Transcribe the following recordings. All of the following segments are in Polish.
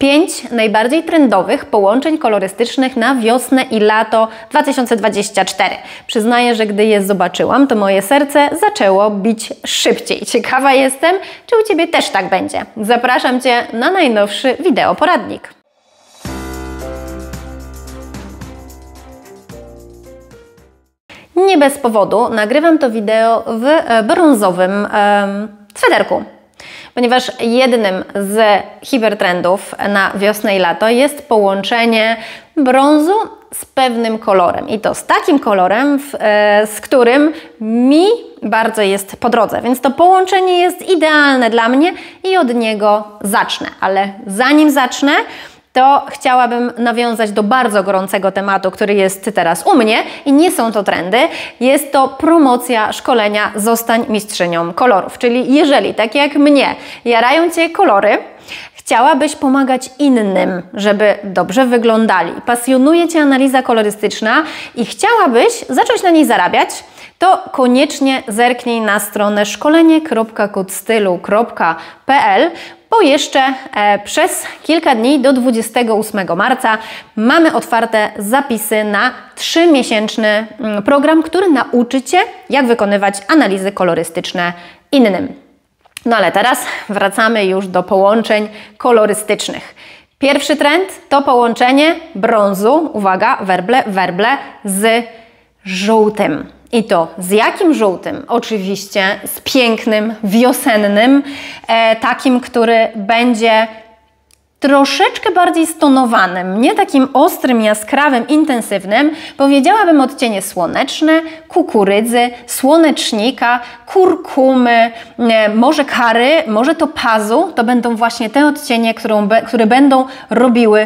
5 najbardziej trendowych połączeń kolorystycznych na wiosnę i lato 2024. Przyznaję, że gdy je zobaczyłam, to moje serce zaczęło bić szybciej. Ciekawa jestem, czy u Ciebie też tak będzie. Zapraszam Cię na najnowszy wideoporadnik. Nie bez powodu nagrywam to wideo w brązowym sweterku, ponieważ jednym z hipertrendów na wiosnę i lato jest połączenie brązu z pewnym kolorem i to z takim kolorem, z którym mi bardzo jest po drodze, więc to połączenie jest idealne dla mnie i od niego zacznę, ale zanim zacznę, to chciałabym nawiązać do bardzo gorącego tematu, który jest teraz u mnie i nie są to trendy. Jest to promocja szkolenia Zostań mistrzynią kolorów. Czyli jeżeli, tak jak mnie, jarają Cię kolory, chciałabyś pomagać innym, żeby dobrze wyglądali, pasjonuje Cię analiza kolorystyczna i chciałabyś zacząć na niej zarabiać, to koniecznie zerknij na stronę szkolenie.codestylu.pl, bo jeszcze przez kilka dni do 28 marca mamy otwarte zapisy na 3-miesięczny program, który nauczy Cię, jak wykonywać analizy kolorystyczne innym. No ale teraz wracamy już do połączeń kolorystycznych. Pierwszy trend to połączenie brązu, uwaga, werble z żółtym. I to z jakim żółtym? Oczywiście z pięknym, wiosennym, takim, który będzie troszeczkę bardziej stonowanym, nie takim ostrym, jaskrawym, intensywnym. Powiedziałabym odcienie słoneczne, kukurydzy, słonecznika, kurkumy, może kary, może topazu. To będą właśnie te odcienie, które będą robiły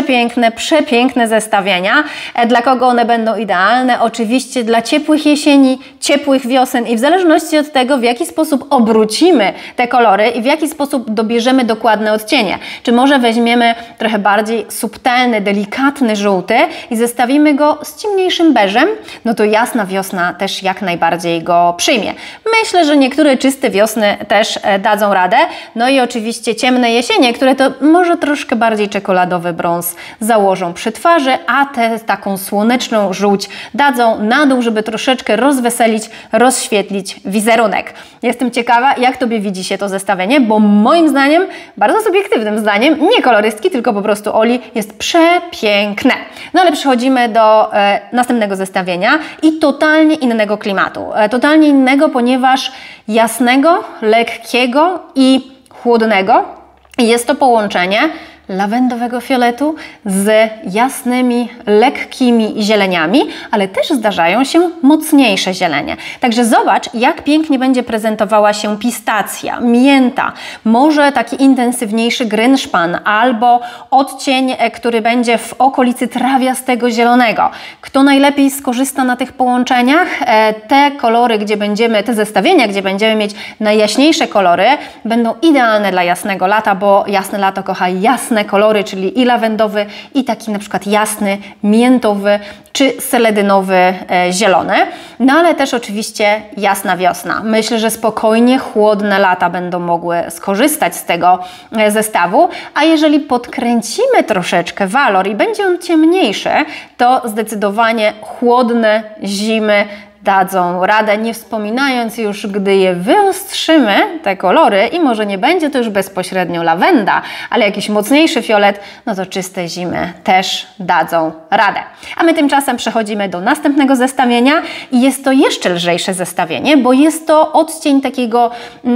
przepiękne zestawienia. Dla kogo one będą idealne? Oczywiście dla ciepłych jesieni, ciepłych wiosen i w zależności od tego, w jaki sposób obrócimy te kolory i w jaki sposób dobierzemy dokładne odcienie. Czy może weźmiemy trochę bardziej subtelny, delikatny żółty i zestawimy go z ciemniejszym beżem, no to jasna wiosna też jak najbardziej go przyjmie. Myślę, że niektóre czyste wiosny też dadzą radę. No i oczywiście ciemne jesienie, które to może troszkę bardziej czekoladowy brąz założą przy twarzy, a tę taką słoneczną żółć dadzą na dół, żeby troszeczkę rozweselić, rozświetlić wizerunek. Jestem ciekawa, jak Tobie widzi się to zestawienie, bo moim zdaniem, bardzo subiektywnym zdaniem, nie kolorystki, tylko po prostu Oli, jest przepiękne. No ale przechodzimy do następnego zestawienia i totalnie innego klimatu. Totalnie innego, ponieważ jasnego, lekkiego i chłodnego. I jest to połączenie lawendowego fioletu z jasnymi, lekkimi zieleniami, ale też zdarzają się mocniejsze zielenie. Także zobacz, jak pięknie będzie prezentowała się pistacja, mięta, może taki intensywniejszy grynszpan albo odcień, który będzie w okolicy trawiastego zielonego. Kto najlepiej skorzysta na tych połączeniach? Te kolory, te zestawienia, gdzie będziemy mieć najjaśniejsze kolory, będą idealne dla jasnego lata, bo jasne lato kocha jasne kolory, czyli i lawendowy, i taki na przykład jasny, miętowy, czy seledynowy, zielony. No ale też oczywiście jasna wiosna. Myślę, że spokojnie chłodne lata będą mogły skorzystać z tego zestawu, a jeżeli podkręcimy troszeczkę walor i będzie on ciemniejszy, to zdecydowanie chłodne zimy dadzą radę, nie wspominając już, gdy je wyostrzymy, te kolory, i może nie będzie to już bezpośrednio lawenda, ale jakiś mocniejszy fiolet, no to czyste zimy też dadzą radę. A my tymczasem przechodzimy do następnego zestawienia i jest to jeszcze lżejsze zestawienie, bo jest to odcień takiego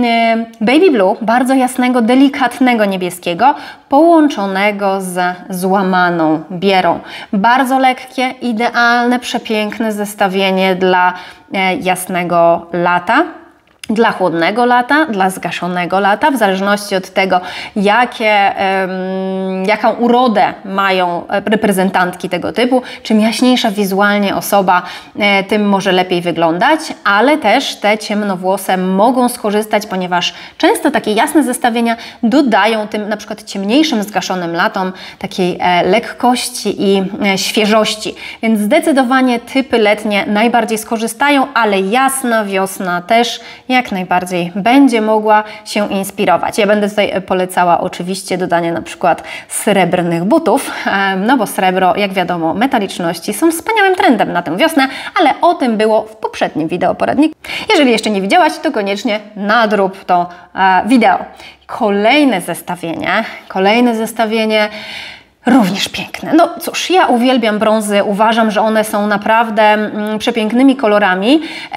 baby blue, bardzo jasnego, delikatnego niebieskiego, połączonego z złamaną bierą. Bardzo lekkie, idealne, przepiękne zestawienie dla jasnego lata, dla chłodnego lata, dla zgaszonego lata, w zależności od tego, jaką urodę mają reprezentantki tego typu. Czym jaśniejsza wizualnie osoba, tym może lepiej wyglądać, ale też te ciemnowłose mogą skorzystać, ponieważ często takie jasne zestawienia dodają tym na przykład ciemniejszym, zgaszonym latom takiej lekkości i świeżości. Więc zdecydowanie typy letnie najbardziej skorzystają, ale jasna wiosna też jak najbardziej będzie mogła się inspirować. Ja będę tutaj polecała oczywiście dodanie na przykład srebrnych butów, no bo srebro, jak wiadomo, metaliczności są wspaniałym trendem na tę wiosnę, ale o tym było w poprzednim wideo poradniku. Jeżeli jeszcze nie widziałaś, to koniecznie nadrób to wideo. Kolejne zestawienie również piękne. No cóż, ja uwielbiam brązy, uważam, że one są naprawdę przepięknymi kolorami,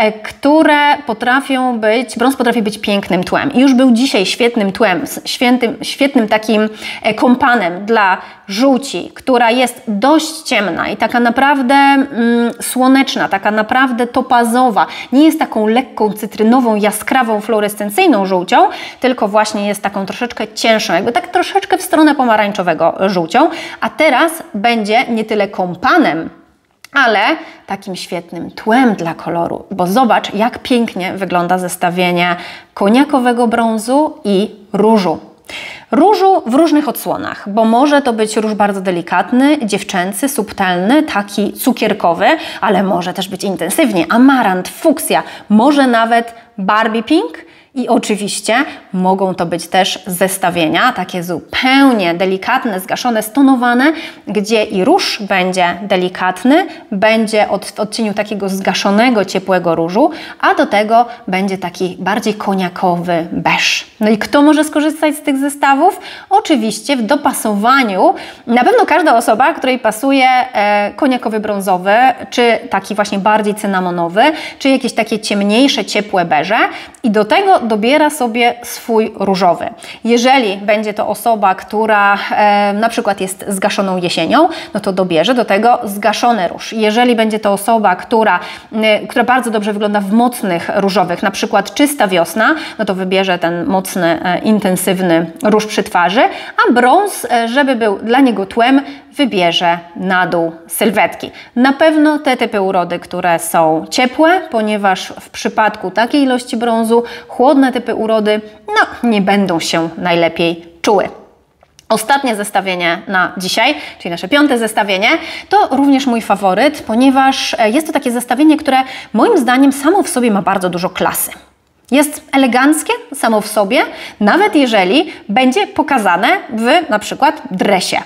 brąz potrafi być pięknym tłem. I już był dzisiaj świetnym tłem, świetnym takim kompanem dla żółci, która jest dość ciemna i taka naprawdę słoneczna, taka naprawdę topazowa. Nie jest taką lekką, cytrynową, jaskrawą, fluorescencyjną żółcią, tylko właśnie jest taką troszeczkę cięższą, jakby tak troszeczkę w stronę pomarańczowego żółcią. A teraz będzie nie tyle kompanem, ale takim świetnym tłem dla koloru, bo zobacz, jak pięknie wygląda zestawienie koniakowego brązu i różu. Różu w różnych odsłonach, bo może to być róż bardzo delikatny, dziewczęcy, subtelny, taki cukierkowy, ale może też być intensywnie amarant, fuksja, może nawet Barbie pink. I oczywiście mogą to być też zestawienia, takie zupełnie delikatne, zgaszone, stonowane, gdzie i róż będzie delikatny, będzie w odcieniu takiego zgaszonego, ciepłego różu, a do tego będzie taki bardziej koniakowy beż. No i kto może skorzystać z tych zestawów? Oczywiście w dopasowaniu na pewno każda osoba, której pasuje koniakowy brązowy, czy taki właśnie bardziej cynamonowy, czy jakieś takie ciemniejsze, ciepłe beże i do tego dobiera sobie swój różowy. Jeżeli będzie to osoba, która na przykład jest zgaszoną jesienią, no to dobierze do tego zgaszony róż. Jeżeli będzie to osoba, która bardzo dobrze wygląda w mocnych różowych, na przykład czysta wiosna, no to wybierze ten mocny, intensywny róż przy twarzy, a brąz, żeby był dla niego tłem, wybierze na dół sylwetki. Na pewno te typy urody, które są ciepłe, ponieważ w przypadku takiej ilości brązu chłodne typy urody nie będą się najlepiej czuły. Ostatnie zestawienie na dzisiaj, czyli nasze 5. zestawienie, to również mój faworyt, ponieważ jest to takie zestawienie, które moim zdaniem samo w sobie ma bardzo dużo klasy. Jest eleganckie samo w sobie, nawet jeżeli będzie pokazane w na przykład dresie.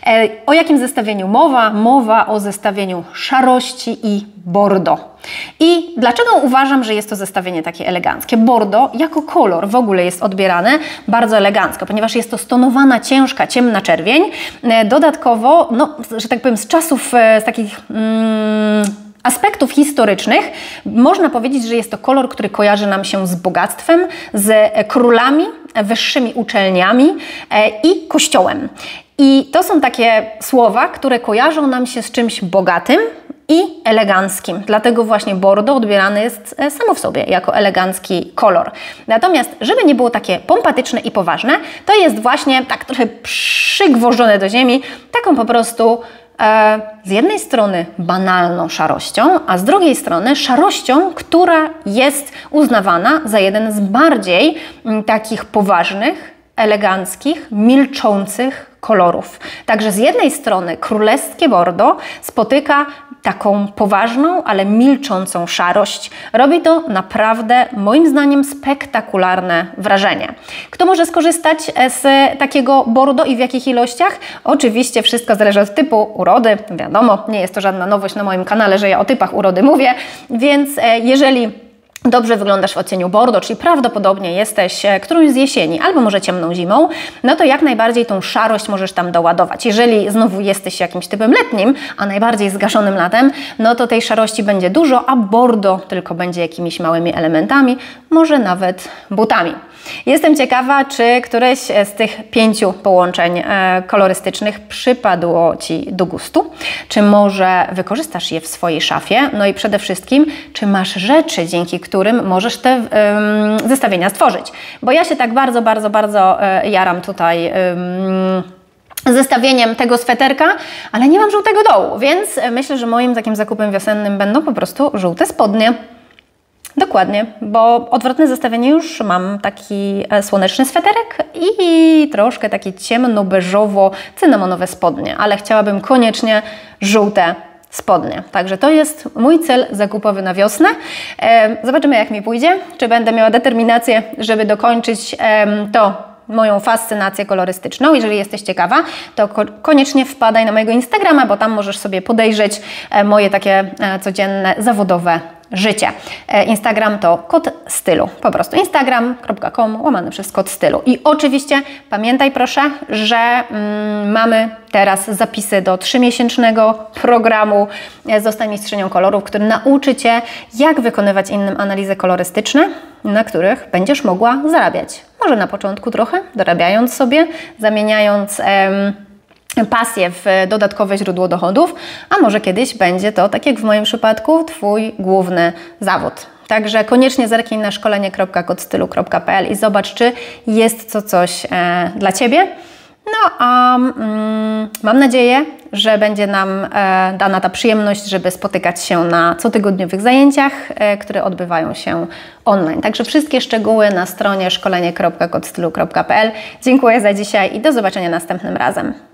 O jakim zestawieniu mowa? Mowa o zestawieniu szarości i bordo. I dlaczego uważam, że jest to zestawienie takie eleganckie? Bordo jako kolor w ogóle jest odbierane bardzo elegancko, ponieważ jest to stonowana, ciężka, ciemna czerwień. Dodatkowo, że tak powiem, z czasów, z takich aspektów historycznych można powiedzieć, że jest to kolor, który kojarzy nam się z bogactwem, z królami, wyższymi uczelniami i kościołem. I to są takie słowa, które kojarzą nam się z czymś bogatym i eleganckim. Dlatego właśnie bordo odbierany jest samo w sobie jako elegancki kolor. Natomiast, żeby nie było takie pompatyczne i poważne, to jest właśnie tak trochę przygwożdżone do ziemi, taką po prostu z jednej strony banalną szarością, a z drugiej strony szarością, która jest uznawana za jeden z bardziej takich poważnych, eleganckich, milczących kolorów. Także z jednej strony królewskie bordo spotyka taką poważną, ale milczącą szarość. Robi to naprawdę, moim zdaniem, spektakularne wrażenie. Kto może skorzystać z takiego bordo i w jakich ilościach? Oczywiście wszystko zależy od typu urody. Wiadomo, nie jest to żadna nowość na moim kanale, że ja o typach urody mówię, więc jeżeli dobrze wyglądasz w odcieniu bordo, czyli prawdopodobnie jesteś którąś z jesieni albo może ciemną zimą, no to jak najbardziej tą szarość możesz tam doładować. Jeżeli znowu jesteś jakimś typem letnim, a najbardziej zgaszonym latem, no to tej szarości będzie dużo, a bordo tylko będzie jakimiś małymi elementami, może nawet butami. Jestem ciekawa, czy któreś z tych 5 połączeń kolorystycznych przypadło Ci do gustu, czy może wykorzystasz je w swojej szafie, no i przede wszystkim, czy masz rzeczy, dzięki którym możesz te zestawienia stworzyć. Bo ja się tak bardzo jaram tutaj zestawieniem tego sweterka, ale nie mam żółtego dołu, więc myślę, że moim takim zakupem wiosennym będą po prostu żółte spodnie. Dokładnie, bo odwrotne zestawienie już mam taki słoneczny sweterek i troszkę takie ciemno-beżowo-cynamonowe spodnie, ale chciałabym koniecznie żółte spodnie. Także to jest mój cel zakupowy na wiosnę. Zobaczymy, jak mi pójdzie, czy będę miała determinację, żeby dokończyć moją fascynację kolorystyczną. Jeżeli jesteś ciekawa, to koniecznie wpadaj na mojego Instagrama, bo tam możesz sobie podejrzeć moje takie codzienne, zawodowe życie. Instagram to Kod Stylu. Po prostu instagram.com/Kod Stylu. I oczywiście pamiętaj proszę, że mamy teraz zapisy do 3-miesięcznego programu Zostań mistrzynią kolorów, który nauczy Cię, jak wykonywać innym analizy kolorystyczne, na których będziesz mogła zarabiać. Może na początku trochę, dorabiając sobie, zamieniając pasję w dodatkowe źródło dochodów, a może kiedyś będzie to, tak jak w moim przypadku, Twój główny zawód. Także koniecznie zerknij na szkolenie.kodstylu.pl i zobacz, czy jest to coś dla Ciebie. No a mam nadzieję, że będzie nam dana ta przyjemność, żeby spotykać się na cotygodniowych zajęciach, które odbywają się online. Także wszystkie szczegóły na stronie szkolenie.kodstylu.pl. Dziękuję za dzisiaj i do zobaczenia następnym razem.